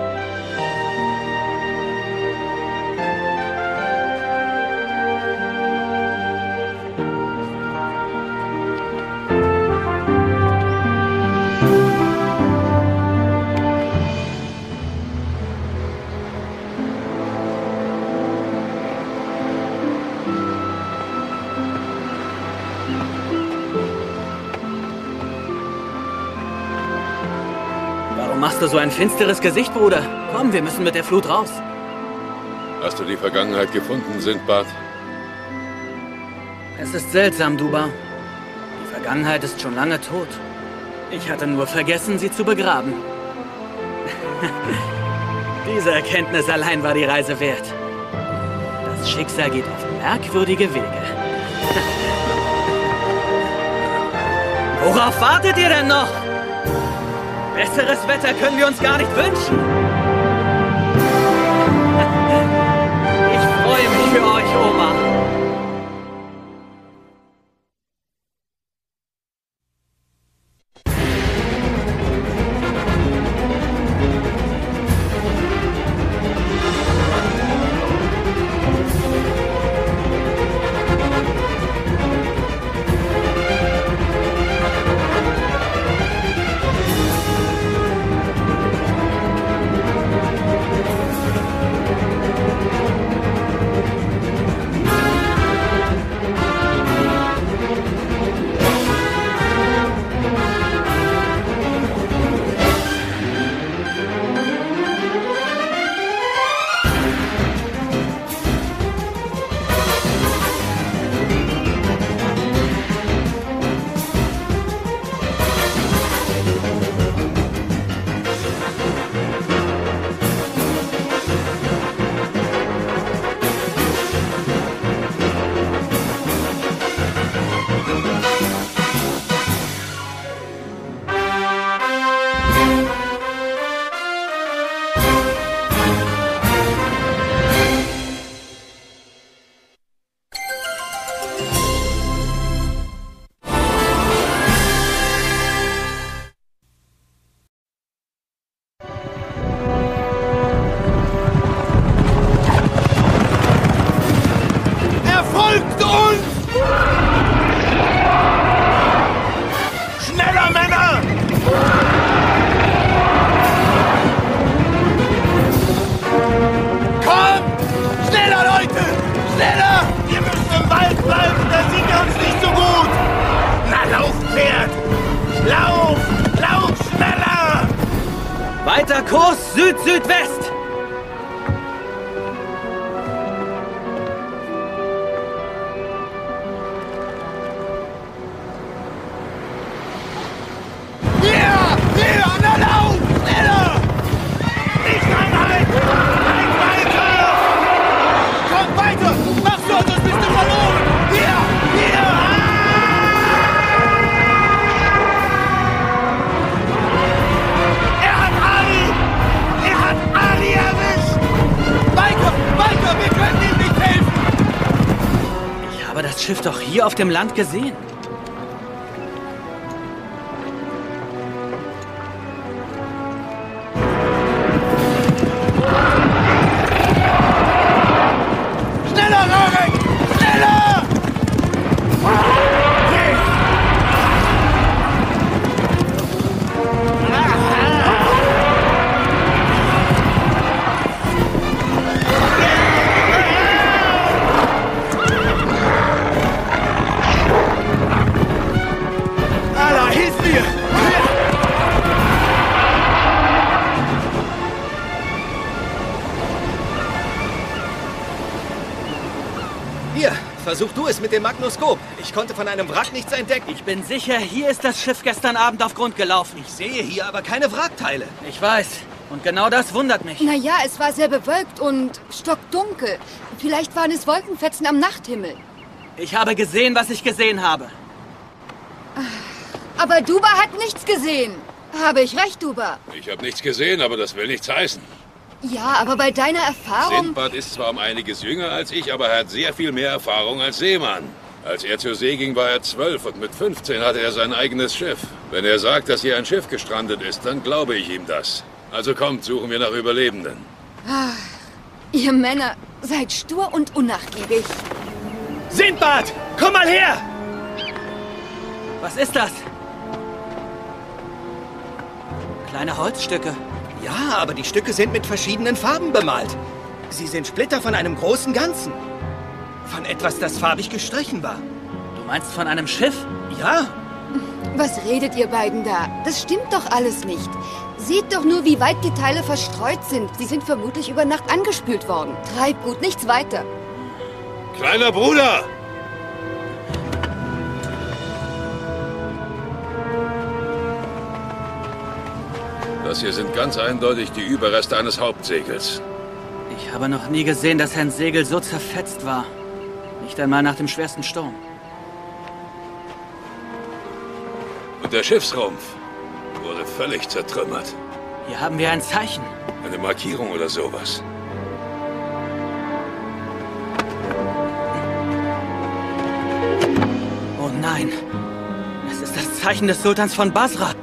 Machst du so ein finsteres Gesicht, Bruder? Komm, wir müssen mit der Flut raus. Hast du die Vergangenheit gefunden, Sindbad? Es ist seltsam, Duba. Die Vergangenheit ist schon lange tot. Ich hatte nur vergessen, sie zu begraben. Diese Erkenntnis allein war die Reise wert. Das Schicksal geht auf merkwürdige Wege. Worauf wartet ihr denn noch? Besseres Wetter können wir uns gar nicht wünschen. Ich freue mich für euch, Oma. Süd-Südwest! Das Schiff doch hier auf dem Land gesehen. Schneller, Rarek! Schneller! Versuch du es mit dem Magnoskop. Ich konnte von einem Wrack nichts entdecken. Ich bin sicher, hier ist das Schiff gestern Abend auf Grund gelaufen. Ich sehe hier aber keine Wrackteile. Ich weiß. Und genau das wundert mich. Naja, es war sehr bewölkt und stockdunkel. Vielleicht waren es Wolkenfetzen am Nachthimmel. Ich habe gesehen, was ich gesehen habe. Aber Duba hat nichts gesehen. Habe ich recht, Duba? Ich habe nichts gesehen, aber das will nichts heißen. Ja, aber bei deiner Erfahrung... Sindbad ist zwar um einiges jünger als ich, aber er hat sehr viel mehr Erfahrung als Seemann. Als er zur See ging, war er 12 und mit 15 hatte er sein eigenes Schiff. Wenn er sagt, dass hier ein Schiff gestrandet ist, dann glaube ich ihm das. Also kommt, suchen wir nach Überlebenden. Ach, ihr Männer seid stur und unnachgiebig. Sindbad, komm mal her! Was ist das? Kleine Holzstücke. Ja, aber die Stücke sind mit verschiedenen Farben bemalt. Sie sind Splitter von einem großen Ganzen. Von etwas, das farbig gestrichen war. Du meinst von einem Schiff? Ja. Was redet ihr beiden da? Das stimmt doch alles nicht. Seht doch nur, wie weit die Teile verstreut sind. Sie sind vermutlich über Nacht angespült worden. Treibgut, nichts weiter. Kleiner Bruder! Das hier sind ganz eindeutig die Überreste eines Hauptsegels. Ich habe noch nie gesehen, dass ein Segel so zerfetzt war. Nicht einmal nach dem schwersten Sturm. Und der Schiffsrumpf wurde völlig zertrümmert. Hier haben wir ein Zeichen. Eine Markierung oder sowas. Oh nein. Es ist das Zeichen des Sultans von Basra.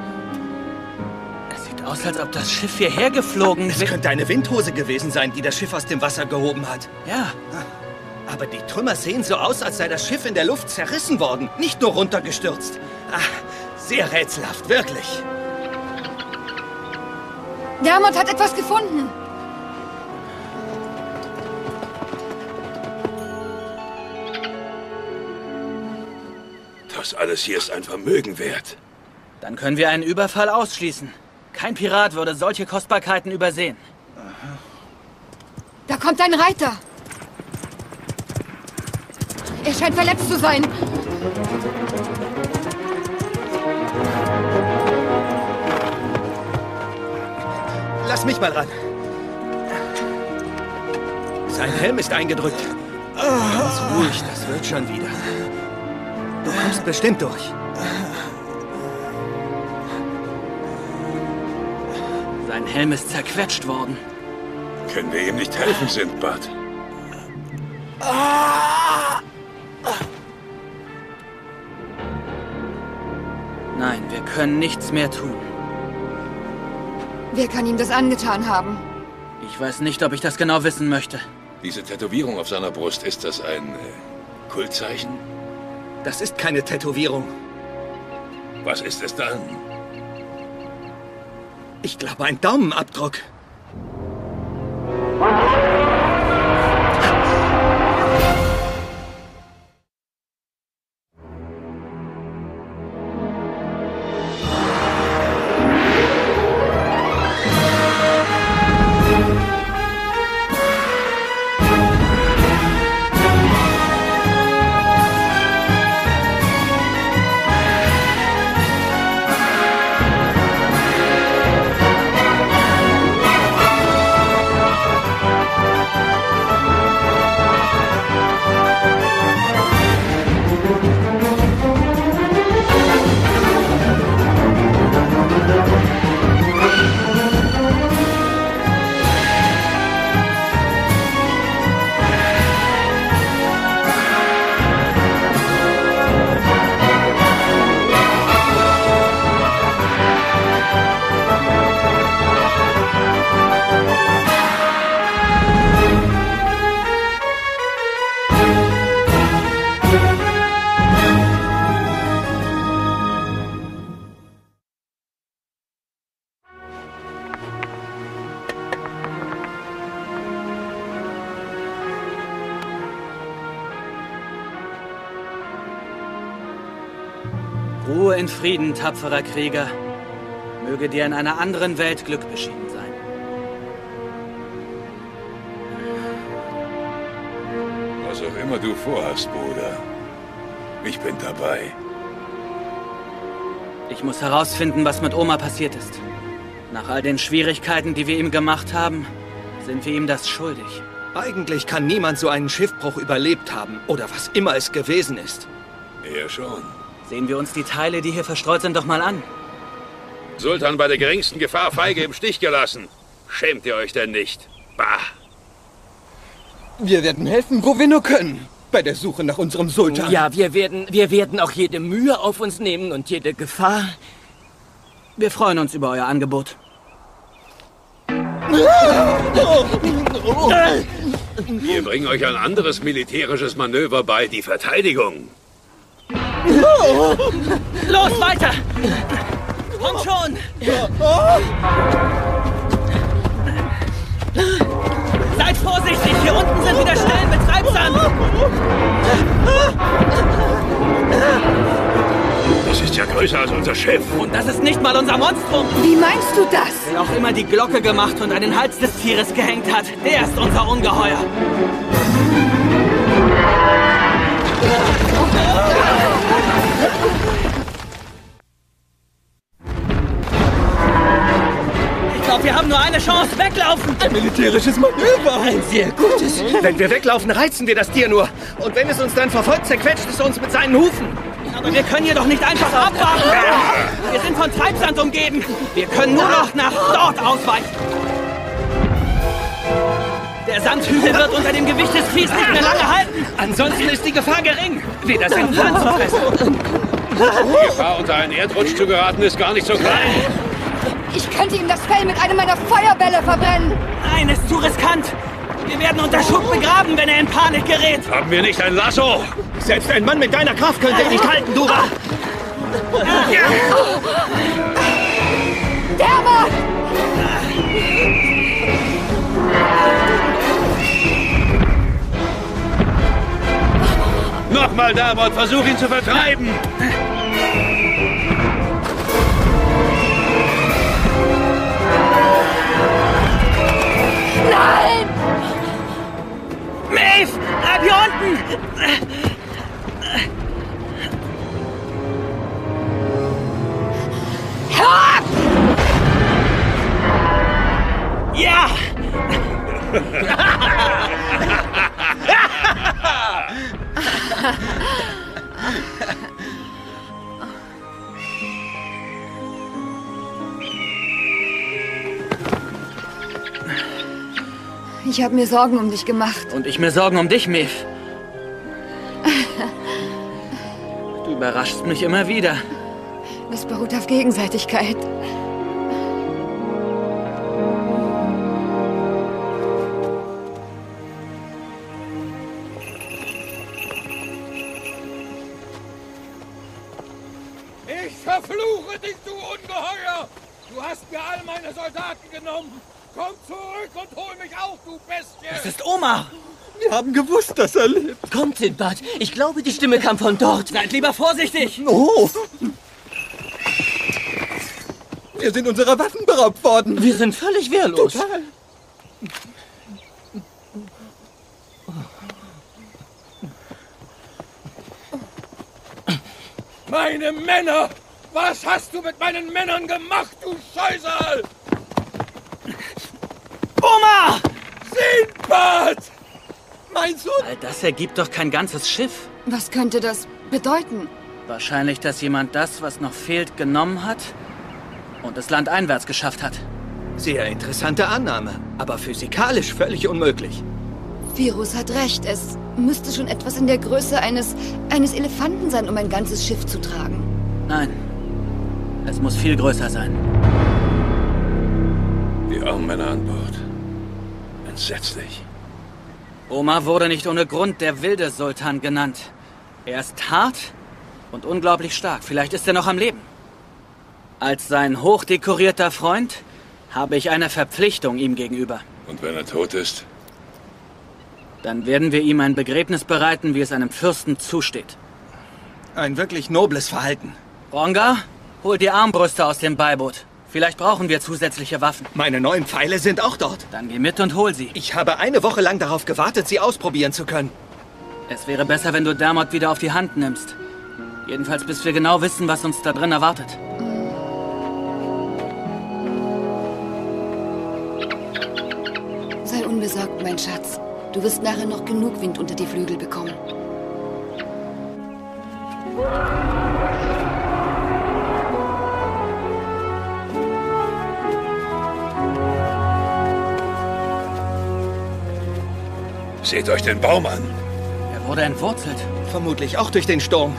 Aus, als ob das Schiff hierher geflogen ist. Es könnte eine Windhose gewesen sein, die das Schiff aus dem Wasser gehoben hat. Ja. Aber die Trümmer sehen so aus, als sei das Schiff in der Luft zerrissen worden, nicht nur runtergestürzt. Ach, sehr rätselhaft, wirklich. Dermot hat etwas gefunden. Das alles hier ist ein Vermögen wert. Dann können wir einen Überfall ausschließen. Kein Pirat würde solche Kostbarkeiten übersehen. Da kommt ein Reiter. Er scheint verletzt zu sein. Lass mich mal ran. Sein Helm ist eingedrückt. Ganz ruhig, das wird schon wieder. Du kommst bestimmt durch. Sein Helm ist zerquetscht worden. Können wir ihm nicht helfen, Sindbad? Nein, wir können nichts mehr tun. Wer kann ihm das angetan haben? Ich weiß nicht, ob ich das genau wissen möchte. Diese Tätowierung auf seiner Brust, ist das ein Kultzeichen? Das ist keine Tätowierung. Was ist es dann? Ich glaube, ein Daumenabdruck. Ruhe in Frieden, tapferer Krieger. Möge dir in einer anderen Welt Glück beschieden sein. Was auch immer du vorhast, Bruder. Ich bin dabei. Ich muss herausfinden, was mit Oma passiert ist. Nach all den Schwierigkeiten, die wir ihm gemacht haben, sind wir ihm das schuldig. Eigentlich kann niemand so einen Schiffbruch überlebt haben, oder was immer es gewesen ist. Er schon. Sehen wir uns die Teile, die hier verstreut sind, doch mal an. Sultan bei der geringsten Gefahr feige im Stich gelassen. Schämt ihr euch denn nicht? Bah! Wir werden helfen, wo wir nur können. Bei der Suche nach unserem Sultan. Ja, wir werden auch jede Mühe auf uns nehmen und jede Gefahr. Wir freuen uns über euer Angebot. Wir bringen euch ein anderes militärisches Manöver bei, die Verteidigung. Los, weiter! Komm schon! Seid vorsichtig, hier unten sind wieder Stellen mit Treibsand! Das ist ja größer als unser Schiff. Und das ist nicht mal unser Monstrum. Wie meinst du das? Wer auch immer die Glocke gemacht und an den Hals des Tieres gehängt hat, der ist unser Ungeheuer. Ich glaube, wir haben nur eine Chance. Weglaufen! Ein militärisches Manöver! Ein sehr gutes. Wenn wir weglaufen, reizen wir das Tier nur. Und wenn es uns dann verfolgt, zerquetscht es uns mit seinen Hufen. Aber wir können hier doch nicht einfach abwarten. Wir sind von Treibsand umgeben. Wir können nur noch nach dort ausweichen. Der Sandhügel wird unter dem Gewicht des Viehs nicht mehr lange halten. Ansonsten ist die Gefahr gering, wieder Sand anzufressen. Die Gefahr, unter einen Erdrutsch zu geraten, ist gar nicht so klein. Ich könnte ihm das Fell mit einer meiner Feuerbälle verbrennen. Nein, ist zu riskant. Wir werden unter Schutt begraben, wenn er in Panik gerät. Haben wir nicht ein Lasso? Selbst ein Mann mit deiner Kraft könnte ihn nicht halten, Duba. Der Mann! Nochmal, Davon, versuch ihn zu vertreiben. Nein! Maeve, bleib hier unten! Herab! Ja! Ich habe mir Sorgen um dich gemacht. Und ich mir Sorgen um dich, Maeve. Du überraschst mich immer wieder. Das beruht auf Gegenseitigkeit. Ich verfluche dich, du Ungeheuer! Du hast mir all meine Soldaten genommen! Komm zurück und hol mich auch, du Bestie! Das ist Oma! Wir haben gewusst, dass er lebt. Kommt, Sindbad. Ich glaube, die Stimme kam von dort. Seid lieber vorsichtig! Oh! Wir sind unserer Waffen beraubt worden. Wir sind völlig wehrlos. Total. Meine Männer! Was hast du mit meinen Männern gemacht, du Scheusal? Oma! Sindbad! Mein Sohn! All das ergibt doch kein ganzes Schiff. Was könnte das bedeuten? Wahrscheinlich, dass jemand das, was noch fehlt, genommen hat und das Land einwärts geschafft hat. Sehr interessante Annahme, aber physikalisch völlig unmöglich. Virus hat recht. Es müsste schon etwas in der Größe eines Elefanten sein, um ein ganzes Schiff zu tragen. Nein, es muss viel größer sein. Die armen Männer an Bord. Entsetzlich. Oma wurde nicht ohne Grund der wilde Sultan genannt. Er ist hart und unglaublich stark. Vielleicht ist er noch am Leben. Als sein hochdekorierter Freund habe ich eine Verpflichtung ihm gegenüber. Und wenn er tot ist? Dann werden wir ihm ein Begräbnis bereiten, wie es einem Fürsten zusteht. Ein wirklich nobles Verhalten. Ronga, hol die Armbrüste aus dem Beiboot. Vielleicht brauchen wir zusätzliche Waffen. Meine neuen Pfeile sind auch dort. Dann geh mit und hol sie. Ich habe eine Woche lang darauf gewartet, sie ausprobieren zu können. Es wäre besser, wenn du Dermot wieder auf die Hand nimmst. Jedenfalls, bis wir genau wissen, was uns da drin erwartet. Sei unbesorgt, mein Schatz. Du wirst nachher noch genug Wind unter die Flügel bekommen. Seht euch den Baum an. Er wurde entwurzelt. Vermutlich auch durch den Sturm.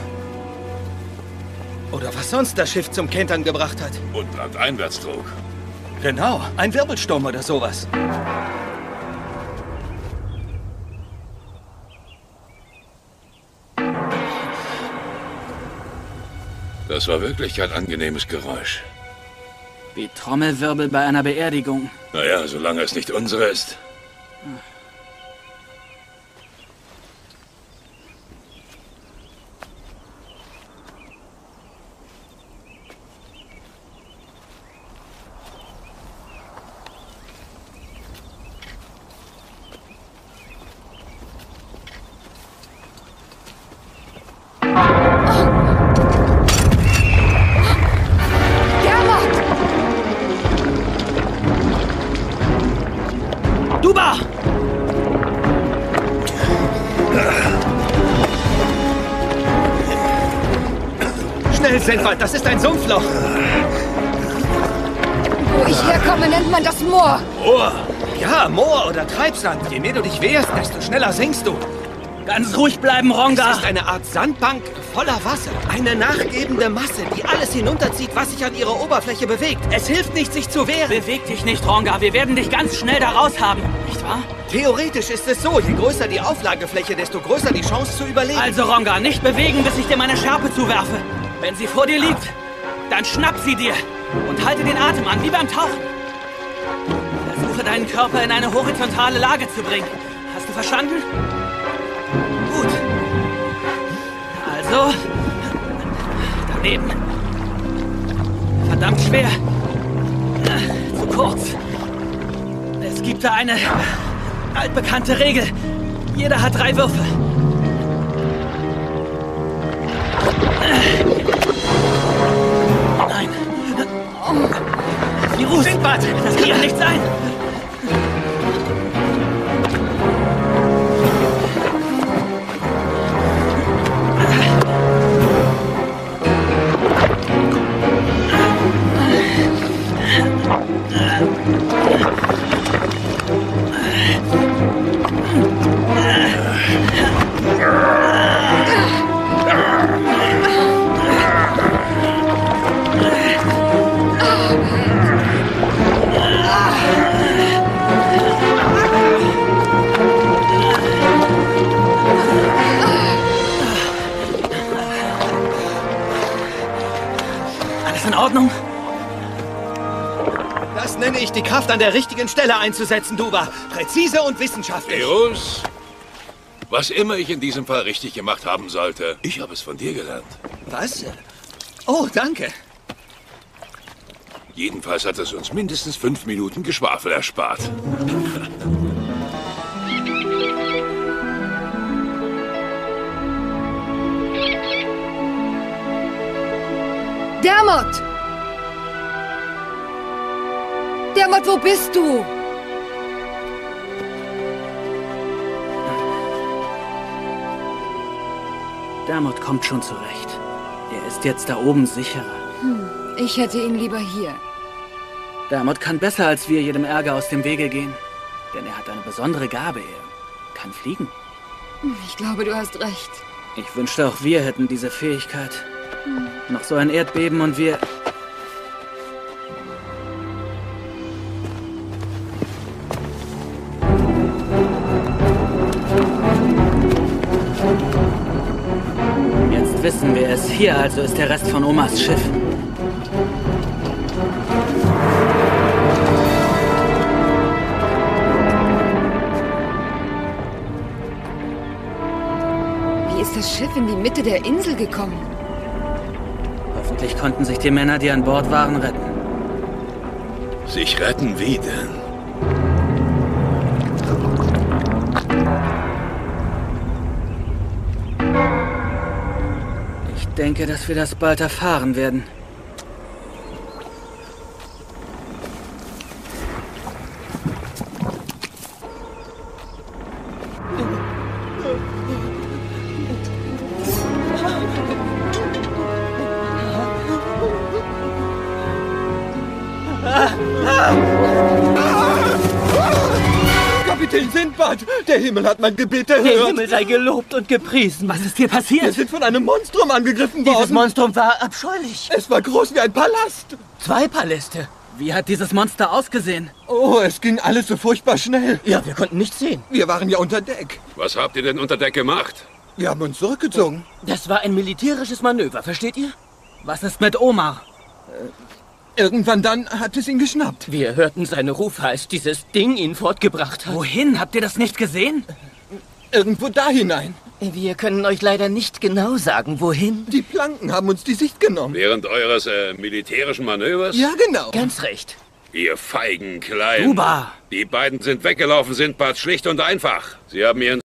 Oder was sonst das Schiff zum Kentern gebracht hat. Und landeinwärts trug. Genau, ein Wirbelsturm oder sowas. Das war wirklich kein angenehmes Geräusch. Wie Trommelwirbel bei einer Beerdigung. Naja, solange es nicht unsere ist. Duba! Schnell, Sindbad, das ist ein Sumpfloch. Wo ich herkomme, nennt man das Moor. Moor? Ja, Moor oder Treibsand. Je mehr du dich wehrst, desto schneller sinkst du. Ganz ruhig bleiben, Ronga. Es ist eine Art Sandbank voller Wasser. Eine nachgebende Masse, die alles hinunterzieht, was sich an ihrer Oberfläche bewegt. Es hilft nicht, sich zu wehren. Beweg dich nicht, Ronga. Wir werden dich ganz schnell da raus haben. Nicht wahr? Theoretisch ist es so. Je größer die Auflagefläche, desto größer die Chance zu überleben. Also, Ronga, nicht bewegen, bis ich dir meine Schärpe zuwerfe. Wenn sie vor dir liegt, dann schnapp sie dir und halte den Atem an, wie beim Tauchen. Versuche, deinen Körper in eine horizontale Lage zu bringen. Hast du verstanden? Gut. Also, daneben. Verdammt schwer. Zu kurz. Es gibt da eine altbekannte Regel. Jeder hat 3 Würfe. Nein. Virus! Sindbad! Das kann ja nicht sein! In Ordnung? Das nenne ich die Kraft an der richtigen Stelle einzusetzen, Duba. Präzise und wissenschaftlich. Virus, was immer ich in diesem Fall richtig gemacht haben sollte, ich habe es von dir gelernt. Was? Oh, danke. Jedenfalls hat es uns mindestens 5 Minuten Geschwafel erspart. Dermot! Dermot, wo bist du? Dermot kommt schon zurecht. Er ist jetzt da oben sicherer. Ich hätte ihn lieber hier. Dermot kann besser als wir jedem Ärger aus dem Wege gehen. Denn er hat eine besondere Gabe. Er kann fliegen. Ich glaube, du hast recht. Ich wünschte, auch wir hätten diese Fähigkeit. Noch so ein Erdbeben und wir... Jetzt wissen wir es. Hier also ist der Rest von Omas Schiff. Wie ist das Schiff in die Mitte der Insel gekommen? Hoffentlich konnten sich die Männer, die an Bord waren, retten. Sich retten wie denn? Ich denke, dass wir das bald erfahren werden. Kapitän Sindbad, der Himmel hat mein Gebet erhört. Der Himmel sei gelobt und gepriesen. Was ist hier passiert? Wir sind von einem Monstrum angegriffen worden. Dieses Monstrum war abscheulich. Es war groß wie ein Palast. 2 Paläste. Wie hat dieses Monster ausgesehen? Oh, es ging alles so furchtbar schnell. Ja, wir konnten nichts sehen. Wir waren ja unter Deck. Was habt ihr denn unter Deck gemacht? Wir haben uns zurückgezogen. Das war ein militärisches Manöver, versteht ihr? Was ist mit Omar? Irgendwann dann hat es ihn geschnappt. Wir hörten seine Rufe, als dieses Ding ihn fortgebracht hat. Wohin? Habt ihr das nicht gesehen? Irgendwo da hinein. Wir können euch leider nicht genau sagen, wohin. Die Planken haben uns die Sicht genommen. Während eures militärischen Manövers? Ja, genau. Ganz recht. Ihr feigen Kleinen. Duba! Die beiden sind weggelaufen, Sindbad, schlicht und einfach. Sie haben ihren